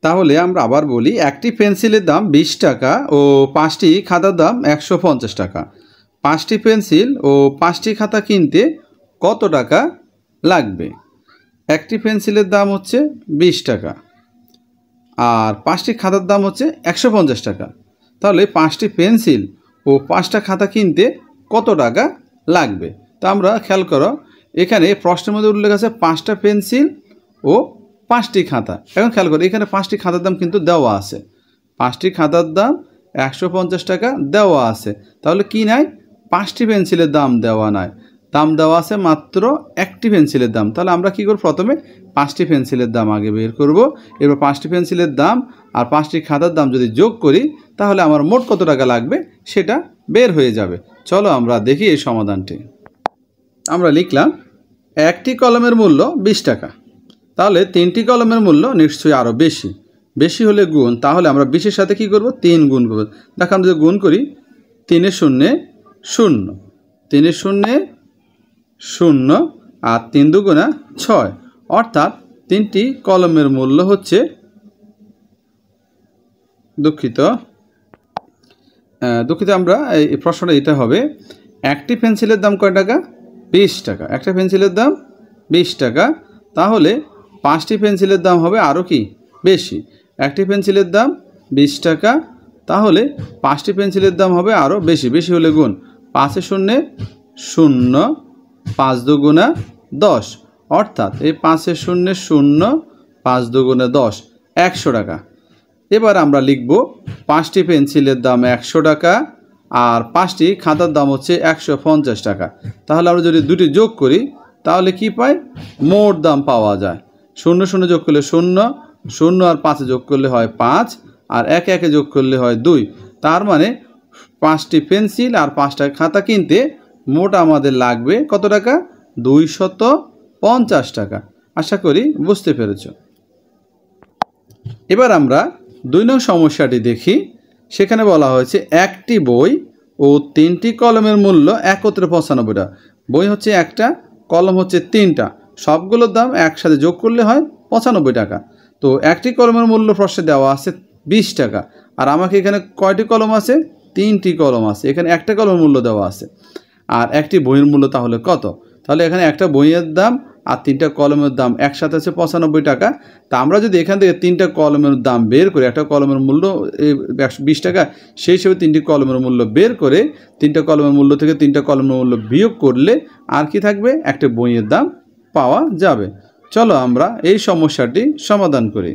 তাহলে আমরা আবার বলি, একটি পেন্সিলের দাম 20 টাকা ও 5টি খাতার দাম 150 টাকা। 5টি পেন্সিল ও 5টি খাতা কিনতে কত টাকা লাগবে? একটি পেন্সিলের দাম হচ্ছে 20 টাকা আর 5টি খাতার দাম হচ্ছে 150 টাকা। তাহলে 5টি পেন্সিল ও 5টা খাতা কিনতে কত টাকা লাগবে? তা আমরা খেয়াল করো, এখানে প্রশ্নের মধ্যে উল্লেখ আছে 5টা পেন্সিল ও 5টি খাতা। এখন খেয়াল করো, এখানে 5টি খাতার দাম কিন্তু দেওয়া আছে। 5টি খাতার দাম 150 টাকা দেওয়া আছে। তাহলে কি নাই? 5টি পেন্সিলের দাম দেওয়া নাই, দাম দেওয়া আছে মাত্র একটি পেন্সিলের দাম। তাহলে আমরা কী করব? প্রথমে 5টি পেন্সিলের দাম আগে বের করব। এবার 5টি পেন্সিলের দাম আর 5টি খাতার দাম যদি যোগ করি তাহলে আমার মোট কত টাকা লাগবে সেটা বের হয়ে যাবে। চলো আমরা দেখি এই সমাধানটি। আমরা লিখলাম একটি কলমের মূল্য 20 টাকা। তাহলে 3টি কলমের মূল্য নিশ্চয়ই আরও বেশি। বেশি হলে গুণ, তাহলে আমরা 20-এর সাথে কী করব? 3 গুণ করব। দেখো আমরা যদি গুণ করি, 3 শূন্যে 0, 3 শূন্যে 0 আর 3 দুগুণা 6, অর্থাৎ 3টি কলমের মূল্য হচ্ছে, দুঃখিত আমরা এই প্রশ্নটা এটা হবে, একটি পেন্সিলের দাম কয় টাকা? 20 টাকা। একটা পেন্সিলের দাম 20 টাকা, তাহলে 5টি পেন্সিলের দাম হবে আরও কি বেশি। একটি পেন্সিলের দাম 20 টাকা, তাহলে 5টি পেন্সিলের দাম হবে আরও বেশি। বেশি হলে গুণ, 5 শূন্যে 0, 5 দুগুণা 10, অর্থাৎ এই 5 শূন্যে 0, 5 দুগুণে 10, 100 টাকা। এবার আমরা লিখব 5টি পেন্সিলের দাম 100 টাকা আর 5টি খাতার দাম হচ্ছে 150 টাকা। তাহলে আমরা যদি দুটি যোগ করি তাহলে কি পাই? মোট দাম পাওয়া যায়। 0 0 যোগ করলে 0, 0 আর 5 যোগ করলে হয় 5, আর 1 1 যোগ করলে হয় 2। তার মানে 5টি পেন্সিল আর 5টা খাতা কিনতে মোট আমাদের লাগবে কত টাকা? 250 টাকা। আশা করি বুঝতে পেরেছ। এবার আমরা 2 নং সমস্যাটি দেখি। সেখানে বলা হয়েছে একটি বই ও 3টি কলমের মূল্য একত্রে 95 টাকা। বই হচ্ছে একটা, কলম হচ্ছে 3টা, সবগুলোর দাম একসাথে যোগ করলে হয় 95 টাকা। তো একটি কলমের মূল্য প্রশ্নে দেওয়া আছে 20 টাকা, আর আমাকে এখানে কয়টি কলম আছে? 3টি কলম আছে। এখানে একটা কলমের মূল্য দেওয়া আছে, আর একটি বইয়ের মূল্য তাহলে কত? তাহলে এখানে একটা বইয়ের দাম আর 3টা কলমের দাম একসাথে আছে 95 টাকা। তা আমরা যদি এখান থেকে 3টা কলমের দাম বের করি, একটা কলমের মূল্য 20 টাকা, সেই হিসেবে 3টি কলমের মূল্য বের করে 3টা কলমের মূল্য থেকে 3টা কলমের মূল্য বিয়োগ করলে আর কি থাকবে? একটা বইয়ের দাম পাওয়া যাবে। চলো আমরা এই সমস্যাটি সমাধান করি।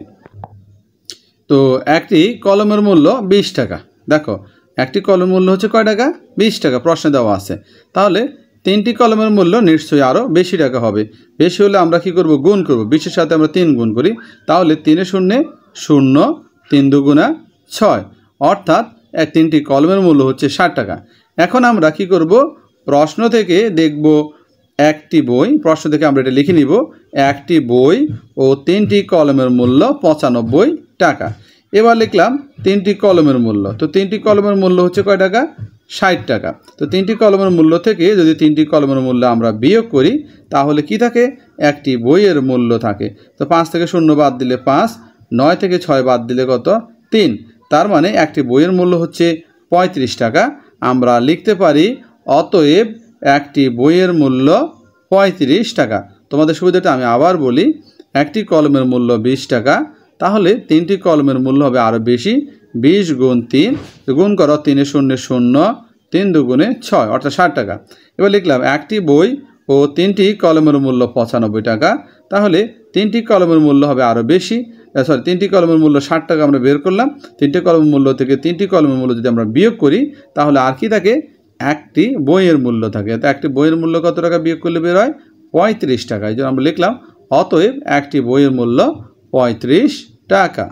তো একটি কলমের মূল্য 20 টাকা। দেখো একটি কলমের মূল্য হচ্ছে কয় টাকা? 20 টাকা প্রশ্নে দেওয়া আছে। তাহলে 3টি কলমের মূল্য নিশ্চয়ই আরও বেশি টাকা হবে। বেশি হলে আমরা কি করব? গুণ করব। 20-এর সাথে আমরা 3 গুণ করি, তাহলে 3 শূন্যে 0, 3 দুগুণা 6, অর্থাৎ 3টি কলমের মূল্য হচ্ছে 60 টাকা। এখন আমরা কি করব? প্রশ্ন থেকে দেখব একটি বই, প্রশ্ন থেকে আমরা এটা লিখে নিব, একটি বই ও 3টি কলমের মূল্য 95 টাকা। এবার লিখলাম 3টি কলমের মূল্য। তো 3টি কলমের মূল্য হচ্ছে কয় টাকা? 60 টাকা। তো 3টি কলমের মূল্য থেকে যদি 3টি কলমের মূল্য আমরা বিয়োগ করি তাহলে কি থাকে? একটি বইয়ের মূল্য থাকে। তো 5 থেকে 0 বাদ দিলে 5, 9 থেকে 6 বাদ দিলে কত? 3। তার মানে একটি বইয়ের মূল্য হচ্ছে 35 টাকা। আমরা লিখতে পারি অতএব একটি বইয়ের মূল্য 35 টাকা। তোমাদের সুবিধাটা আমি আবার বলি, একটি কলমের মূল্য 20 টাকা, তাহলে 3টি কলমের মূল্য হবে আরও বেশি। 20 গুণ 3, গুণ করো, 3 শূন্যে 0, 3 দুগুণে 6, অর্থাৎ 60 টাকা। এবার লিখলাম একটি বই ও 3টি কলমের মূল্য 95 টাকা, তাহলে 3টি কলমের মূল্য হবে আরও বেশি। 3টি কলমের মূল্য 60 টাকা আমরা বের করলাম। 3টি কলমের মূল্য থেকে 3টি কলমের মূল্য যদি আমরা বিয়োগ করি তাহলে আর কি থাকে? একটি বইয়ের মূল্য থাকে। তো একটি বইয়ের মূল্য কত টাকা বিয়োগ করলে বের হয়? 35 টাকা। এই জন্য আমরা লিখলাম অতএব একটি বইয়ের মূল্য 35 টাকা।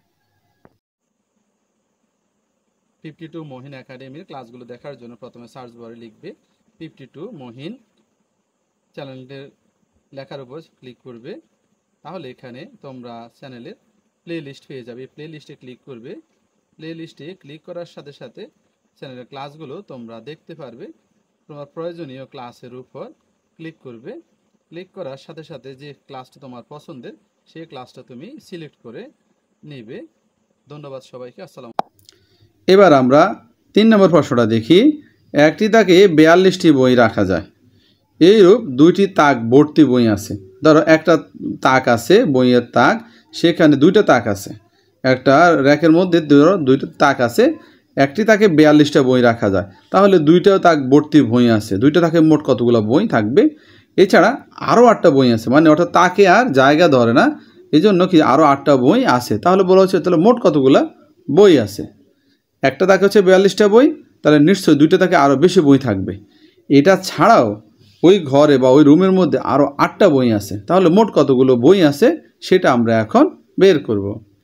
52 মহিন একাডেমির ক্লাসগুলো দেখার জন্য প্রথমে সার্চ বারে লিখবে 52 মহিন, চ্যানেলটির লেখার উপর ক্লিক করবে, তাহলে এখানে তোমরা চ্যানেলের প্লে লিস্ট পেয়ে যাবে। প্লে লিস্টে ক্লিক করবে। প্লে লিস্টে ক্লিক করার সাথে সাথে চ্যানেলের ক্লাসগুলো তোমরা দেখতে পারবে। তোমার প্রয়োজনীয় ক্লাসের উপর ক্লিক করবে। ক্লিক করার সাথে সাথে যে ক্লাসটা তোমার পছন্দের সেই ক্লাসটা তুমি সিলেক্ট করে নেবে। ধন্যবাদ সবাইকে। আসসালাম। এবার আমরা 3 নম্বর প্রশ্নটা দেখি। একটি তাকে 42টি বই রাখা যায়। এইরূপ 2টি তাক ভর্তি বই আছে। ধরো একটা তাক আছে, বইয়ের তাক, সেখানে 2টা তাক আছে। একটা র্যাকের মধ্যে ধরো 2টা তাক আছে, একটি তাকে 42টা বই রাখা যায়। তাহলে 2টা তাক ভর্তি বই আছে। 2টা তাকে মোট কতগুলো বই থাকবে? এছাড়া আরও 8টা বই আছে, মানে অর্থাৎ তাকে আর জায়গা ধরে না, এই জন্য কি আরও 8টা বই আছে। তাহলে বলা হচ্ছে তাহলে মোট কতগুলো বই আছে? একটা তাকে হচ্ছে 42টা বই, তাহলে নিশ্চয়ই 2টা তাকে আরও বেশি বই থাকবে। এটা ছাড়াও ওই ঘরে বা ওই রুমের মধ্যে আরও 8টা বই আছে। তাহলে মোট কতগুলো বই আছে সেটা আমরা এখন বের করব।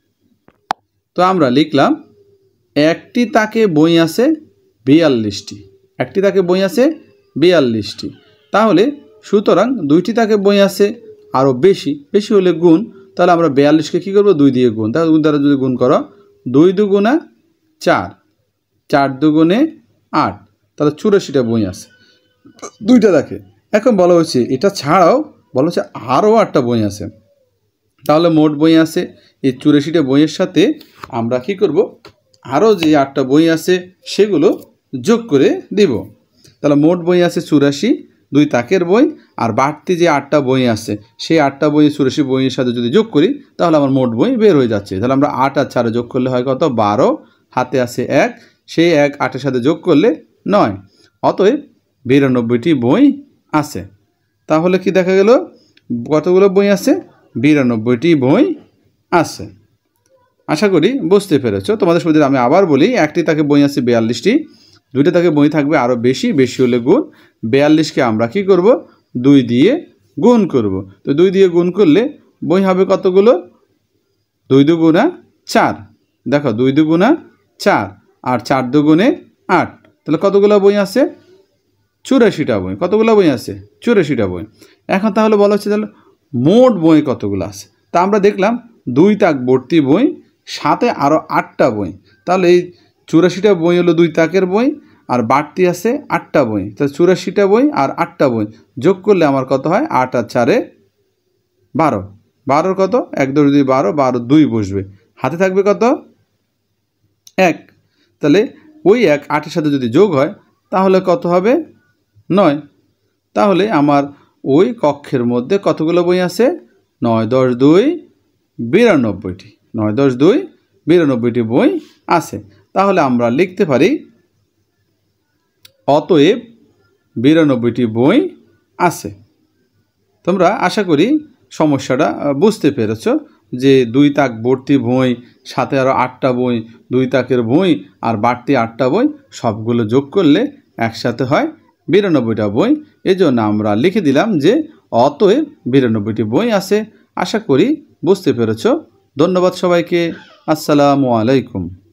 তো আমরা লিখলাম একটি তাকে বই আছে 42টি। একটি তাকে বই আছে 42টি। তাহলে সুতরাং 2টি তাকে বই আছে আরও বেশি, বেশি হলে গুণ, তাহলে আমরা 42কে কী করবো? 2 দিয়ে গুণ। তাহলে 2 দ্বারা যদি গুণ করো, 2 দুগুণা 4, 4 দুগুণে 8, তাহলে 84টা বই আছে 2টা তাকে। এখন বলা হচ্ছে এটা ছাড়াও বলা হচ্ছে আরও 8টা বই আছে। তাহলে মোট বই আছে এই 84টা বইয়ের সাথে আমরা কি করব? আরও যে 8টা বই আছে সেগুলো যোগ করে দেব। তাহলে মোট বই আছে 84, 2 তাকের বই, আর বাড়তি যে 8টা বই আছে সেই 8টা বই 84 বইয়ের সাথে যদি যোগ করি তাহলে আমার মোট বই বের হয়ে যাচ্ছে। তাহলে আমরা 8 আর 4 যোগ করলে হয় কত? 12, হাতে আছে 1, সেই 1 8-এর সাথে যোগ করলে 9, অতএব 92টি বই আছে। তাহলে কি দেখা গেল? কতগুলো বই আছে? 92টি বই আছে। আশা করি বুঝতে পেরেছ। তোমাদের সুবিধা আমি আবার বলি, একটি তাকে বই আছে 42টি, 2টা তাকে বই থাকবে আরও বেশি, বেশি হলে গুণ। 42কে আমরা কি করব? 2 দিয়ে গুণ করব। তো 2 দিয়ে গুণ করলে বই হবে কতগুলো? 2 দুগুণা 4। দেখো 2 দুগুণা 4 আর 4 দুগুণে 8, তাহলে কতগুলো বই আছে? 84টা বই। কতগুলো বই আছে? 84টা বই। এখন তাহলে বলা হচ্ছে তাহলে মোট বই কতগুলো আছে? তা আমরা দেখলাম 2 তাক ভর্তি বই, সাথে আরও 8টা বই। তাহলে এই 84টা বই হলো 2 তাকের বই, আর বাড়তি আছে 8টা বই। তাহলে 84টা বই আর 8টা বই যোগ করলে আমার কত হয়? 8 আর 4-এ 12। 12 কত? 1 2 2 12, 12 2 বসবে, হাতে থাকবে কত? 1। তাহলে ওই 1 8-এর সাথে যদি যোগ হয় তাহলে কত হবে? 9। তাহলে আমার ওই কক্ষের মধ্যে কতগুলো বই আছে? 9 10 2 92টি। 9 10 2 92টি বই আছে। তাহলে আমরা লিখতে পারি অতএব 92টি বই আছে। তোমরা আশা করি সমস্যাটা বুঝতে পেরেছ যে 2 তাক ভর্তি বই, সাথে আরও 8টা বই, 2 তাকের বই আর বাড়তি 8টা বই সবগুলো যোগ করলে একসাথে হয় 92টা বই। এজন্য আমরা লিখে দিলাম যে অতএব 92টি বই আছে। আশা করি বুঝতে পেরেছ। ধন্যবাদ সবাইকে। আসসালামু আলাইকুম।